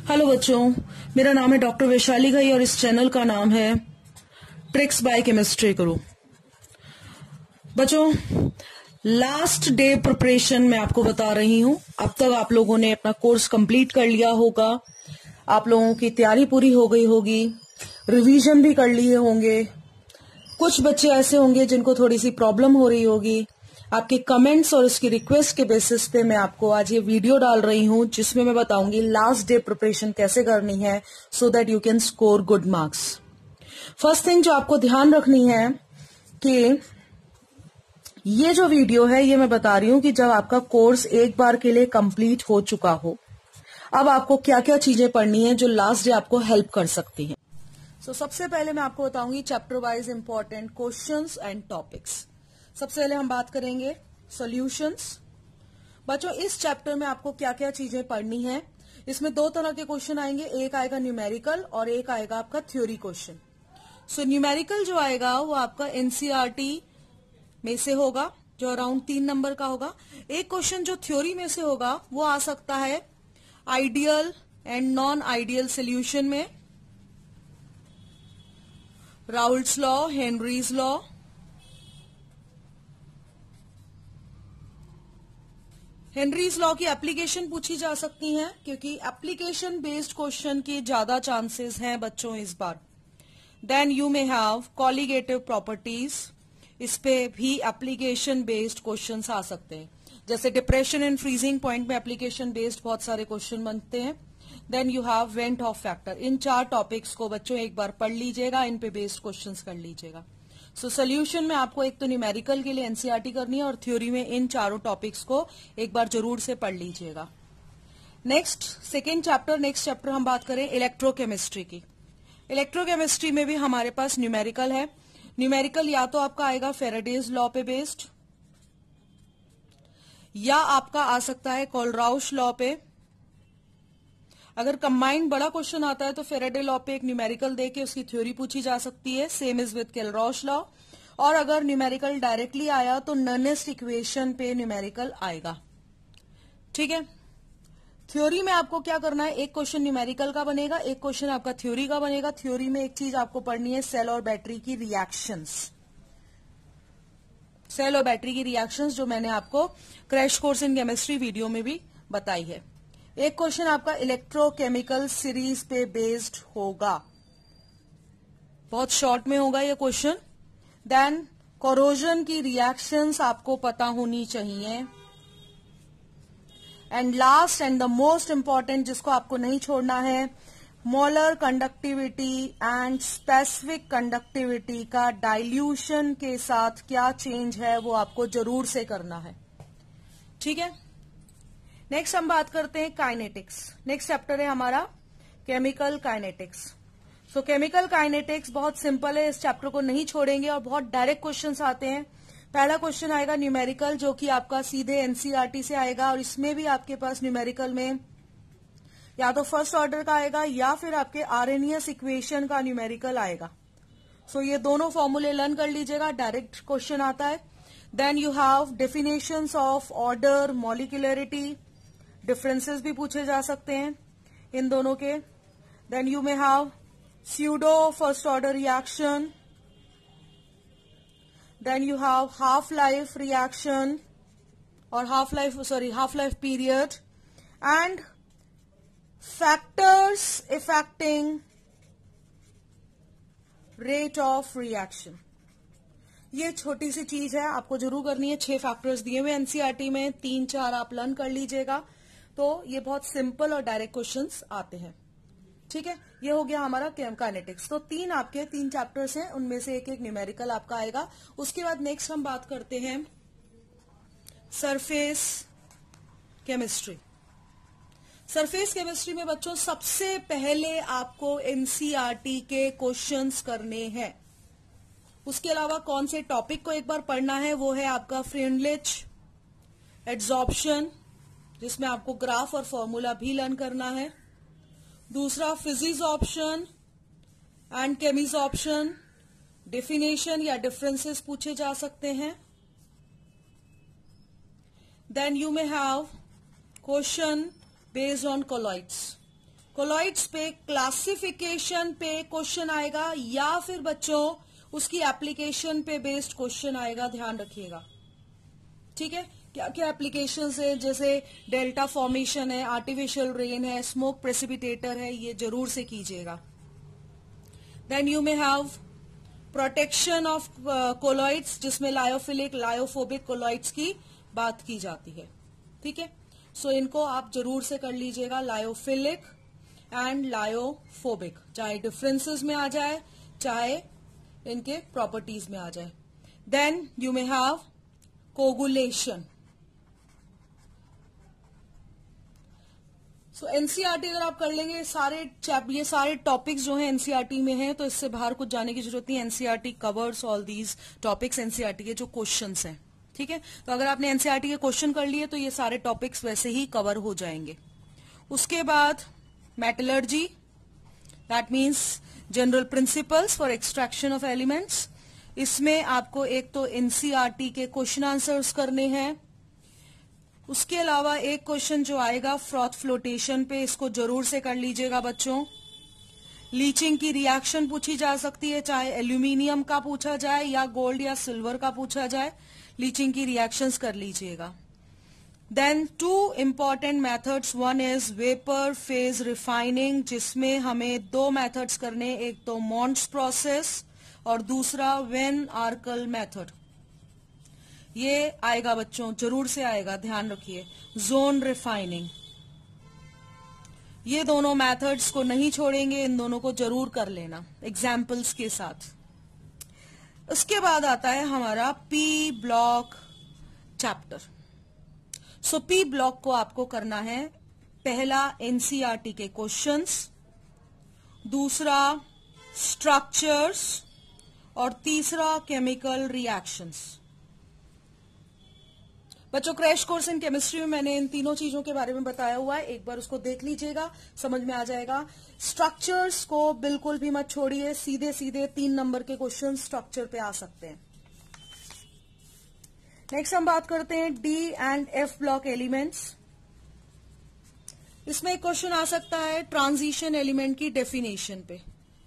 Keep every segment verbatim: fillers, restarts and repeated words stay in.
Hello बच्चों, मेरा नाम है डॉक्टर वैशाली ghai और इस चैनल का नाम है ट्रिक्स बाय केमिस्ट्री करो। बच्चों, लास्ट डे प्रिपरेशन मैं आपको बता रही हूं। अब तक आप लोगों ने अपना कोर्स कंप्लीट कर लिया होगा, आप लोगों की तैयारी पूरी हो गई होगी, रिवीजन भी कर लिए होंगे। कुछ बच्चे ऐसे होंगे जिनको थोड़ी सी प्रॉब्लम हो रही होगी। आपके कमेंट्स और उसकी रिक्वेस्ट के बेसिस पे मैं आपको आज ये वीडियो डाल रही हूं, जिसमें मैं बताऊंगी लास्ट डे प्रिपरेशन कैसे करनी है so that you can score good marks. First thing जो आपको ध्यान रखनी है कि ये जो वीडियो है ये मैं बता रही हूं कि जब आपका कोर्स एक बार के लिए कंप्लीट हो चुका हो, अब आपको क्या क्या चीजें पढ़नी है जो लास्ट डे आपको हेल्प कर सकती हैं। सो so, सबसे पहले मैं आपको बताऊंगी chapter wise important questions and topics. सबसे पहले हम बात करेंगे सॉल्यूशंस। बच्चों, इस चैप्टर में आपको क्या क्या चीजें पढ़नी है, इसमें दो तरह के क्वेश्चन आएंगे, एक आएगा न्यूमेरिकल और एक आएगा आपका थ्योरी क्वेश्चन। सो न्यूमेरिकल जो आएगा वो आपका एनसीईआरटी में से होगा, जो अराउंड तीन नंबर का होगा। एक क्वेश्चन जो थ्योरी में से होगा वो आ सकता है ideal and non ideal solution में, Raoult's law, Henry's law, Henry's law की एप्लीकेशन पूछी जा सकती हैं, क्योंकि एप्लीकेशन बेस्ड क्वेश्चन की ज्यादा चांसेस हैं बच्चों इस बार। Then you may have colligative properties, इस पे भी एप्लीकेशन बेस्ड क्वेश्चंस आ सकते हैं। जैसे डिप्रेशन एंड फ्रीजिंग पॉइंट में एप्लीकेशन बेस्ड बहुत सारे क्वेश्चन बनते हैं। Then you have van't Hoff factor. इन चार टॉपिक्स को बच्चों एक बार पढ़ लीजिएगा, इन पे बेस्ड क्वेश्चंस कर लीजिएगा। सो so, सोल्यूशन में आपको एक तो न्यूमेरिकल के लिए एनसीईआरटी करनी है और थ्योरी में इन चारों टॉपिक्स को एक बार जरूर से पढ़ लीजिएगा। Next second chapter, next chapter हम बात करें इलेक्ट्रोकेमिस्ट्री की। इलेक्ट्रोकेमिस्ट्री में भी हमारे पास न्यूमेरिकल है। न्यूमेरिकल या तो आपका आएगा फेराडेज लॉ पे बेस्ड, या आपका आ सकता है कोलराउश लॉ पे। अगर कंबाइंड बड़ा क्वेश्चन आता है तो फेराडे लॉ पे एक न्यूमेरिकल देके उसकी थ्योरी पूछी जा सकती है, same is with Kohlrausch law. और अगर न्यूमेरिकल डायरेक्टली आया तो ननेस्ट इक्वेशन पे न्यूमेरिकल आएगा। ठीक है, थ्योरी में आपको क्या करना है, एक क्वेश्चन न्यूमेरिकल का बनेगा, एक क्वेश्चन आपका थ्योरी का बनेगा। थ्योरी में एक चीज आपको पढ़नी है, सेल और बैटरी की रिएक्शंस। सेल और बैटरी की रिएक्शंस जो मैंने आपको crash course in chemistry video में भी बताई है। एक क्वेश्चन आपका इलेक्ट्रोकेमिकल सीरीज पे बेस्ड होगा, बहुत शॉर्ट में होगा ये क्वेश्चन। देन कोरोजन की रिएक्शंस आपको पता होनी चाहिए। And last and the most important, जिसको आपको नहीं छोड़ना है, molar conductivity and specific conductivity का डाइल्यूशन के साथ क्या चेंज है वो आपको जरूर से करना है। ठीक है, नेक्स्ट हम बात करते हैं काइनेटिक्स। नेक्स्ट चैप्टर है हमारा chemical kinetics. So chemical kinetics बहुत सिंपल है, इस चैप्टर को नहीं छोड़ेंगे और बहुत डायरेक्ट क्वेश्चंस आते हैं। पहला क्वेश्चन आएगा न्यूमेरिकल, जो कि आपका सीधे एनसीईआरटी से आएगा, और इसमें भी आपके पास न्यूमेरिकल में या तो फर्स्ट ऑर्डर का आएगा या फिर आपके आरएनएस इक्वेशन का न्यूमेरिकल आएगा। सो so, ये दोनों फॉर्मूले लर्न कर लीजिएगा, डायरेक्ट क्वेश्चन आता है। Then you have definitions of order, molecularity, differences भी पूछे जा सकते हैं इन दोनों के। Then you may have pseudo first order reaction, then you have half life reaction और half life sorry half life period, and factors affecting rate of reaction. ये छोटी सी चीज है, आपको जरूर करनी है। छह फैक्टर्स दिए हुए एनसीईआरटी में, तीन चार आप लर्न कर लीजिएगा, तो ये बहुत सिंपल और डायरेक्ट क्वेश्चंस आते हैं। ठीक है, ये हो गया हमारा काइनेटिक्स। तो तीन आपके तीन चैप्टर्स हैं, उनमें से एक एक न्यूमेरिकल आपका आएगा। उसके बाद नेक्स्ट हम बात करते हैं सरफेस केमिस्ट्री। सरफेस केमिस्ट्री में बच्चों सबसे पहले आपको एनसीईआरटी के क्वेश्चंस करने हैं। उसके अलावा कौन से टॉपिक को एक बार पढ़ना है, वो है आपका फ्रेंडलिच एड्सॉर्प्शन, जिसमें आपको ग्राफ और फॉर्मूला भी लर्न करना है। दूसरा physisorption and chemisorption, definition या डिफरेंसेस पूछे जा सकते हैं। Then you may have question based on colloids. Colloids पे क्लासिफिकेशन पे क्वेश्चन आएगा या फिर बच्चों उसकी एप्लीकेशन पे बेस्ड क्वेश्चन आएगा, ध्यान रखिएगा। ठीक है, क्या क्या एप्लीकेशंस है, जैसे डेल्टा फॉर्मेशन है, आर्टिफिशियल रेन है, स्मोक प्रेसिपिटेटर है, ये जरूर से कीजिएगा। Then you may have protection of colloids, जिसमें लायोफिलिक लायोफोबिक कोलॉइड्स की बात की जाती है। ठीक है, सो so इनको आप जरूर से कर लीजिएगा, लायोफिलिक एंड लायोफोबिक, चाहे डिफरेंसेस में आ जाए चाहे इनके प्रॉपर्टीज में आ जाए। Then you may have coagulation. So NCERT अगर आप कर लेंगे, सारे चैप ये सारे टॉपिक्स जो हैं एनसीईआरटी में हैं, तो इससे बाहर कुछ जाने की जरूरत नहीं। NCERT covers all these topics, NCERT के जो क्वेश्चंस हैं। ठीक है, तो अगर आपने एनसीईआरटी के क्वेश्चन कर लिए तो ये सारे टॉपिक्स वैसे ही कवर हो जाएंगे। उसके बाद metallurgy, that means general principles for extraction of elements. इसमें आपको एक तो एनसीईआरटी के क्वेश्चन आंसर्स करने हैं, उसके अलावा एक क्वेश्चन जो आएगा फ्रॉथ फ्लोटेशन पे, इसको जरूर से कर लीजिएगा बच्चों। लीचिंग की रिएक्शन पूछी जा सकती है, चाहे एल्यूमिनियम का पूछा जाए या गोल्ड या सिल्वर का पूछा जाए, लीचिंग की रिएक्शंस कर लीजिएगा। Then two important methods, one is vapour phase refining, जिसमें हमें दो मेथड्स करने, एक तो मॉन्ट्स प्रोसेस और दूसरा वेन आर्कल मेथड। ये आएगा बच्चों, जरूर से आएगा, ध्यान रखिए। जोन रिफाइनिंग, ये दोनों मेथड्स को नहीं छोड़ेंगे, इन दोनों को जरूर कर लेना एग्जाम्पल्स के साथ। उसके बाद आता है हमारा P block chapter. So P block को आपको करना है, पहला एनसीईआरटी के क्वेश्चंस, दूसरा स्ट्रक्चर्स और तीसरा केमिकल रिएक्शंस। बच्चों क्रैश कोर्स इन केमिस्ट्री में मैंने इन तीनों चीजों के बारे में बताया हुआ है, एक बार उसको देख लीजिएगा, समझ में आ जाएगा। स्ट्रक्चर्स को बिल्कुल भी मत छोड़िए, सीधे सीधे तीन नंबर के क्वेश्चन स्ट्रक्चर पे आ सकते हैं। नेक्स्ट हम बात करते हैं D and F block elements. इसमें एक क्वेश्चन आ सकता है ट्रांजिशन एलिमेंट की डेफिनेशन पे।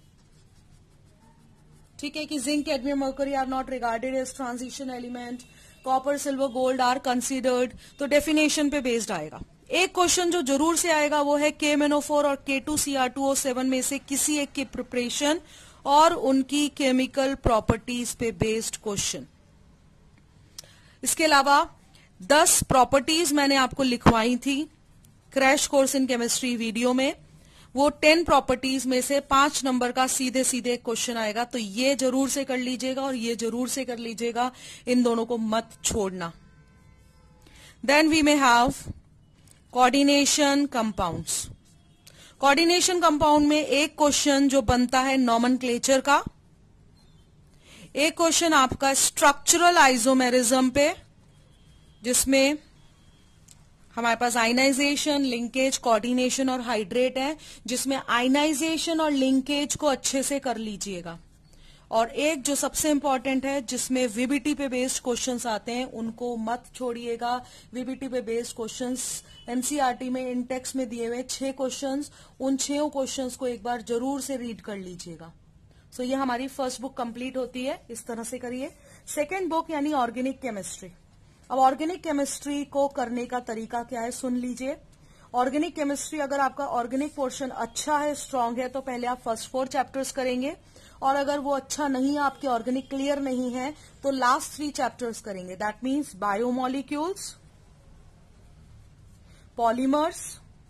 ठीक है, कि zinc cadmium mercury are not regarded as transition element, copper silver gold are considered, तो डेफिनेशन पे बेस्ड आएगा। एक क्वेश्चन जो जरूर से आएगा वो है के एम एन ओ फोर और K two C R two O seven में से किसी एक की प्रिपरेशन और उनकी केमिकल प्रॉपर्टीज पे बेस्ड क्वेश्चन। इसके अलावा दस प्रॉपर्टीज मैंने आपको लिखवाई थी crash course in chemistry video में, वो टेन प्रॉपर्टीज में से पांच नंबर का सीधे सीधे क्वेश्चन आएगा, तो ये जरूर से कर लीजिएगा और ये जरूर से कर लीजिएगा, इन दोनों को मत छोड़ना। Then we may have coordination compounds. Coordination compound में एक क्वेश्चन जो बनता है नॉमेनक्लेचर का, एक क्वेश्चन आपका स्ट्रक्चरल आइसोमेरिज्म पे, जिसमें हमारे पास आयनाइजेशन, लिंकेज, कोऑर्डिनेशन और हाइड्रेट है, जिसमें आयनाइजेशन और लिंकेज को अच्छे से कर लीजिएगा। और एक जो सबसे इंपॉर्टेंट है जिसमें वीबीटी पे बेस्ड क्वेश्चंस आते हैं, उनको मत छोड़िएगा। वीबीटी पे बेस्ड क्वेश्चंस एनसीईआरटी में इन टेक्स्ट में दिए हुए छह क्वेश्चंस, उन छह क्वेश्चंस को एक बार जरूर से रीड कर लीजिएगा। सो so, ये हमारी फर्स्ट बुक कंप्लीट होती है, इस तरह से करिए। सेकेंड बुक यानी ऑर्गेनिक केमिस्ट्री। अब ऑर्गेनिक केमिस्ट्री को करने का तरीका क्या है, सुन लीजिए। ऑर्गेनिक केमिस्ट्री, अगर आपका ऑर्गेनिक पोर्शन अच्छा है, स्ट्रांग है, तो पहले आप फर्स्ट फोर चैप्टर्स करेंगे, और अगर वो अच्छा नहीं है, आपके ऑर्गेनिक क्लियर नहीं है, तो लास्ट थ्री चैप्टर्स करेंगे। That means biomolecules, polymers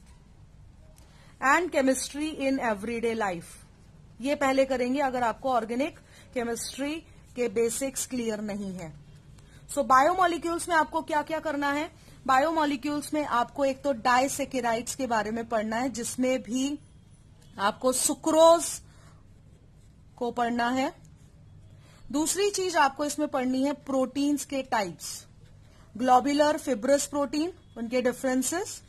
and chemistry in everyday life, ये पहले करेंगे अगर आपको ऑर्गेनिक केमिस्ट्री के बेसिक्स क्लियर नहीं है। सो बायोमोलिक्यूल्स में आपको क्या क्या करना है? बायोमोलिक्यूल्स में आपको एक तो डाइसेकेराइड्स के बारे में पढ़ना है, जिसमें भी आपको सुक्रोज को पढ़ना है। दूसरी चीज आपको इसमें पढ़नी है प्रोटीन्स के टाइप्स, ग्लोबुलर, फिब्रस प्रोटीन, उनके डिफरेंसेस,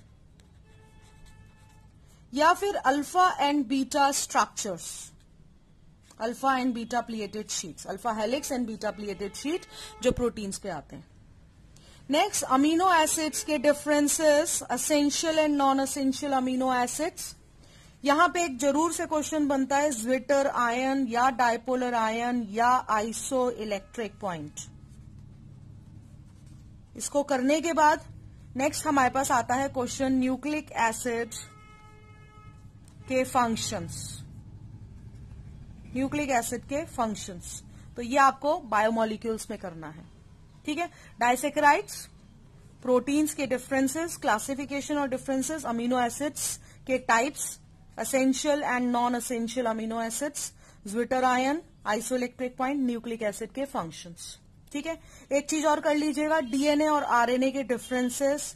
या फिर alpha and beta structures, alpha and beta pleated sheets, alpha helix and beta pleated sheet जो प्रोटीन्स पे आते हैं। नेक्स्ट, अमीनो एसिड्स के differences, essential and non essential amino acids, यहां पे एक जरूर से क्वेश्चन बनता है ज्विटर आयन या डायपोलर आयन या आइसो इलेक्ट्रिक पॉइंट। इसको करने के बाद नेक्स्ट हमारे पास आता है क्वेश्चन न्यूक्लिक एसिड के फंक्शंस। न्यूक्लिक एसिड के फंक्शंस, तो ये आपको बायोमोलिक्यूल्स में करना है। ठीक है, डाइसेकेराइड्स, प्रोटीन्स के डिफरेंसेस, क्लासिफिकेशन और डिफरेंसेस, अमीनो एसिड्स के types, essential and non essential amino acids, zwitter ion, isoelectric point, nucleic acid के फंक्शंस। ठीक है, एक चीज और कर लीजिएगा, डीएनए और आरएनए के डिफरेंसेस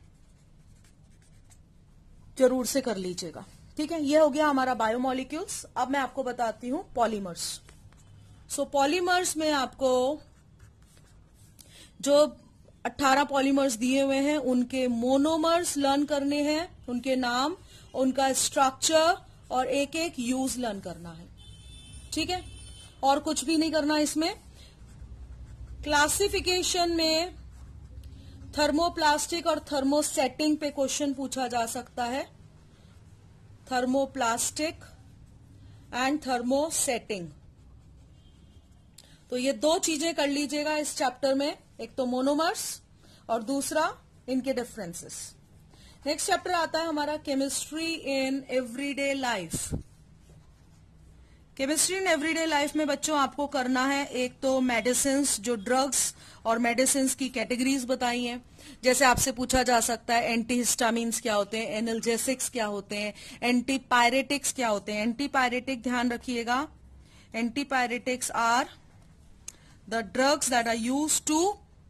जरूर से कर लीजिएगा। ठीक है, ये हो गया हमारा बायोमोलिक्यूल्स। अब मैं आपको बताती हूं पॉलीमर्स। सो पॉलीमर्स में आपको जो अठारह पॉलीमर्स दिए हुए हैं उनके मोनोमर्स लर्न करने हैं, उनके नाम, उनका स्ट्रक्चर और एक एक यूज लर्न करना है। ठीक है, और कुछ भी नहीं करना इसमें। क्लासिफिकेशन में थर्मोप्लास्टिक और थर्मोसेटिंग पे क्वेश्चन पूछा जा सकता है। थर्मोप्लास्टिक एंड थर्मोसेटिंग, तो ये दो चीजें कर लीजिएगा इस चैप्टर में, एक तो मोनोमर्स और दूसरा इनके डिफरेंसेस। नेक्स्ट चैप्टर आता है हमारा chemistry in everyday life. Chemistry in everyday life में बच्चों आपको करना है एक तो मेडिसिन्स, जो ड्रग्स और मेडिसिन्स की कैटेगरीज बताई हैं। जैसे आपसे पूछा जा सकता है एंटीहिस्टामिन्स क्या होते हैं, एनाल्जेसिक्स क्या होते हैं, एंटीपायरेटिक्स क्या होते हैं। एंटीपायरेटिक ध्यान रखिएगा, antipyretics are the drugs that are used to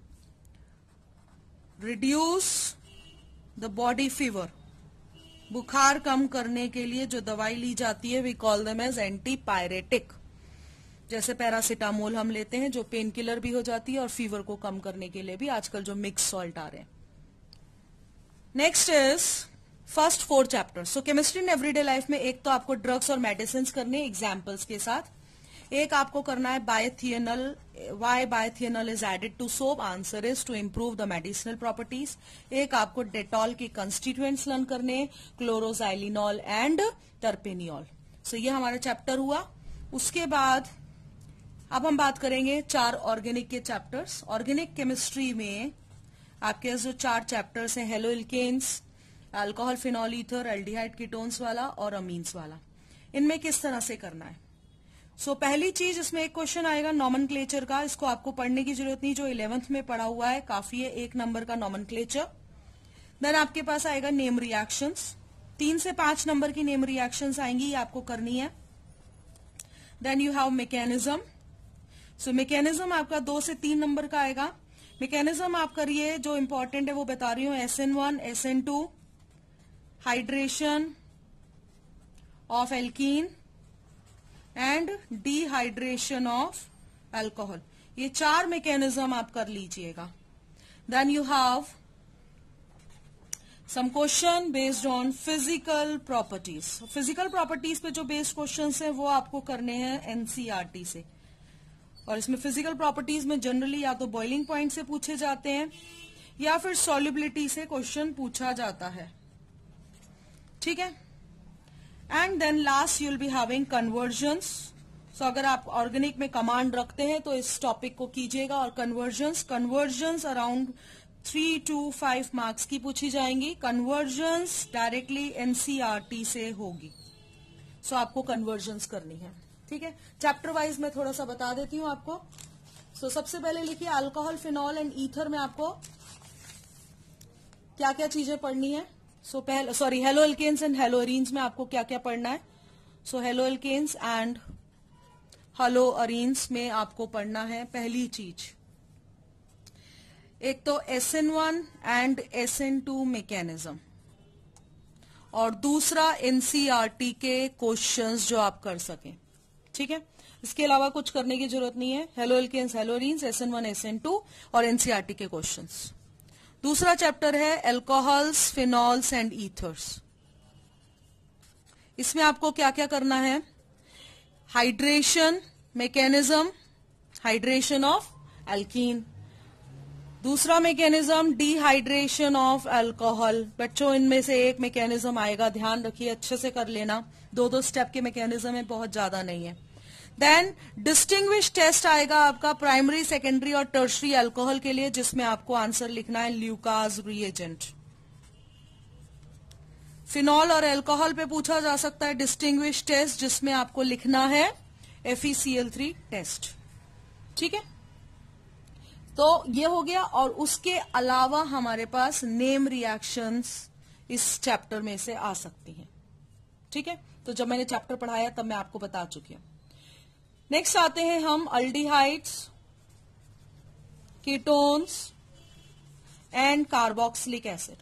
reduce the body fever. बुखार कम करने के लिए जो दवाई ली जाती है we call them as antipyretic. जैसे पैरासिटामोल हम लेते हैं जो पेन किलर भी हो जाती है और फीवर को कम करने के लिए भी आजकल जो मिक्स सॉल्ट आ रहे हैं। Next is first four chapter. So chemistry in everyday life में एक तो आपको ड्रग्स और मेडिसिन करने एग्जाम्पल्स के साथ, एक आपको करना है bithionol, why bithionol is added to soap, answer is to improve the medicinal properties. एक आपको डेटॉल के कंस्टिट्यूएंट्स लर्न करने, क्लोरोजाइलिनॉल एंड टर्पेनियोल। सो ये हमारा चैप्टर हुआ। उसके बाद अब हम बात करेंगे चार ऑर्गेनिक के चैप्टर्स। ऑर्गेनिक केमिस्ट्री में आपके जो चार चैप्टर्स हैं, haloalkanes, alcohol, phenol, ether, aldehyde ketones वाला और अमीन्स वाला, इनमें किस तरह से करना है। सो so, पहली चीज इसमें एक क्वेश्चन आएगा नॉमेनक्लेचर का। इसको आपको पढ़ने की जरूरत नहीं, जो इलेवेंथ में पढ़ा हुआ है काफी है, एक नंबर का नॉमेनक्लेचर। देन आपके पास आएगा नेम रिएक्शंस, तीन से पांच नंबर की नेम रिएक्शंस आएंगी, ये आपको करनी है। Then you have mechanism. So mechanism आपका दो से तीन नंबर का आएगा। मैकेनिज्म आप करिए, जो इंपॉर्टेंट है वो बता रही हूं, S N one, S N two, hydration of alkene and dehydration of alcohol, ये चार मैकेनिज्म आप कर लीजिएगा। Then you have some question based on physical properties. Physical properties पे जो बेस्ड क्वेश्चंस हैं वो आपको करने हैं एनसीईआरटी से, और इसमें फिजिकल प्रॉपर्टीज में जनरली या तो बॉइलिंग पॉइंट से पूछे जाते हैं या फिर सॉल्युबिलिटी से क्वेश्चन पूछा जाता है। ठीक है, and then last you will be having conversions. So अगर आप ऑर्गेनिक में कमांड रखते हैं तो इस टॉपिक को कीजिएगा। और conversions conversions around three to five marks की पूछी जाएंगी। कन्वर्जन्स डायरेक्टली एनसीईआरटी से होगी। सो so, आपको कन्वर्जन्स करनी है। ठीक है, चैप्टर वाइज मैं थोड़ा सा बता देती हूं आपको। सो so, सबसे पहले लिखिए अल्कोहल, फिनॉल एंड ईथर में आपको क्या क्या चीजें पढ़नी है। सो so, पहले sorry haloalkanes and haloarenes में आपको क्या क्या पढ़ना है। So haloalkanes and haloarenes में आपको पढ़ना है पहली चीज, एक तो S N one and S N two mechanism, और दूसरा एनसीईआरटी के क्वेश्चंस जो आप कर सकें। ठीक है, इसके अलावा कुछ करने की जरूरत नहीं है। Haloalkanes, haloarenes, S N one, S N two और एनसीईआरटी के क्वेश्चंस। दूसरा चैप्टर है एल्कोहल्स, फिनॉल्स एंड ईथर्स। इसमें आपको क्या क्या करना है, hydration mechanism, hydration of alkene, दूसरा मैकेनिज्म डिहाइड्रेशन ऑफ अल्कोहल। बच्चों इनमें से एक मैकेनिज्म आएगा, ध्यान रखिए, अच्छे से कर लेना, दो दो स्टेप के मैकेनिज्म है, बहुत ज्यादा नहीं है। देन डिस्टिंग्विश टेस्ट आएगा आपका प्राइमरी, सेकेंडरी और टर्शरी अल्कोहल के लिए, जिसमें आपको आंसर लिखना है ल्यूकास रिएजेंट। फिनॉल और अल्कोहल पे पूछा जा सकता है डिस्टिंग्विश टेस्ट, जिसमें आपको लिखना है F E C L three test. ठीक है, तो ये हो गया। और उसके अलावा हमारे पास नेम रिएक्शंस इस चैप्टर में से आ सकती हैं। ठीक है, तो जब मैंने चैप्टर पढ़ाया तब मैं आपको बता चुकी हूं। नेक्स्ट आते हैं हम aldehydes, ketones and carboxylic acid.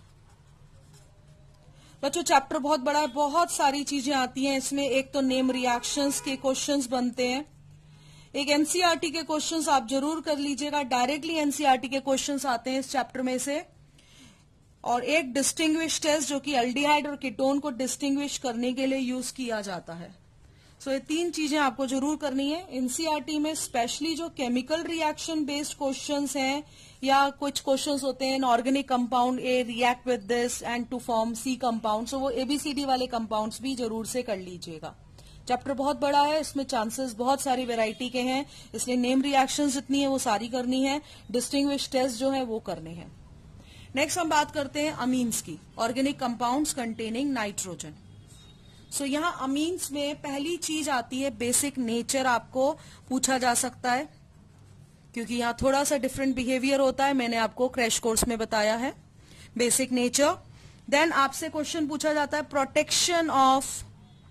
बच्चों चैप्टर बहुत बड़ा है, बहुत सारी चीजें आती हैं इसमें। एक तो नेम रिएक्शंस के क्वेश्चंस बनते हैं, एक एनसीईआरटी के क्वेश्चंस आप जरूर कर लीजिएगा, डायरेक्टली एनसीईआरटी के क्वेश्चंस आते हैं इस चैप्टर में से, और एक डिस्टिंग्विश टेस्ट जो कि अल्डिहाइड और कीटोन को डिस्टिंग्विश करने के लिए यूज किया जाता है। सो so, ये तीन चीजें आपको जरूर करनी है। एनसीईआरटी में स्पेशली जो केमिकल रिएक्शन बेस्ड क्वेश्चंस हैं, या कुछ क्वेश्चंस होते हैं organic compound A react with this and to form C compound, so वो एबीसीडी वाले कंपाउंड्स भी जरूर से कर लीजिएगा। चैप्टर बहुत बड़ा है, इसमें चांसेस बहुत सारी वैरायटी के हैं, इसलिए नेम रिएक्शंस जितनी है वो सारी करनी है, डिस्टिंग्विश टेस्ट जो है वो करने हैं। नेक्स्ट हम बात करते हैं अमीन्स की, organic compounds containing nitrogen. So यहाँ अमीन्स में पहली चीज आती है बेसिक नेचर, आपको पूछा जा सकता है, क्योंकि यहाँ थोड़ा सा डिफरेंट बिहेवियर होता है, मैंने आपको क्रैश कोर्स में बताया है। बेसिक नेचर, देन आपसे क्वेश्चन पूछा जाता है protection of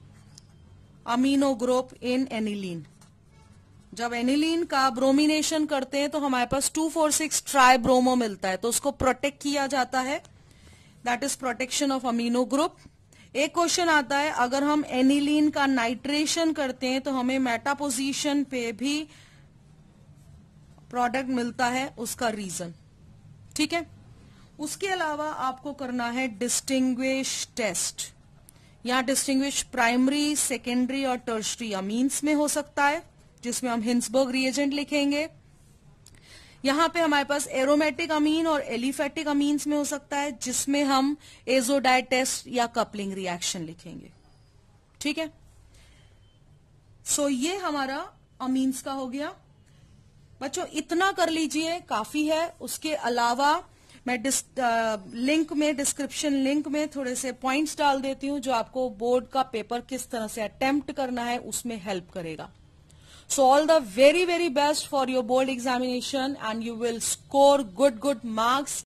amino group in aniline. जब एनिलीन का ब्रोमिनेशन करते हैं तो हमारे पास two four six tribromo मिलता है, तो उसको प्रोटेक्ट किया जाता है, that is protection of amino group. एक क्वेश्चन आता है अगर हम एनिलीन का नाइट्रेशन करते हैं तो हमें मेटा पोजीशन पे भी प्रोडक्ट मिलता है, उसका रीजन। ठीक है, उसके अलावा आपको करना है डिस्टिंग्विश टेस्ट। यहां डिस्टिंग्विश प्राइमरी, सेकेंडरी और टर्शरी अमीन्स में हो सकता है, जिसमें हम हिंसबर्ग रिएजेंट लिखेंगे। यहां पे हमारे पास एरोमेटिक अमीन और एलिफेटिक अमीन्स में हो सकता है, जिसमें हम एजोडाई टेस्ट या कपलिंग रिएक्शन लिखेंगे। ठीक है, सो ये हमारा अमीन्स का हो गया। बच्चों इतना कर लीजिए, काफी है। उसके अलावा मैं लिंक में, डिस्क्रिप्शन लिंक में थोड़े से पॉइंट्स डाल देती हूं, जो आपको बोर्ड का पेपर किस तरह से अटेम्प्ट करना है उसमें हेल्प करेगा। So all the very very best for your board examination, and you will score good good marks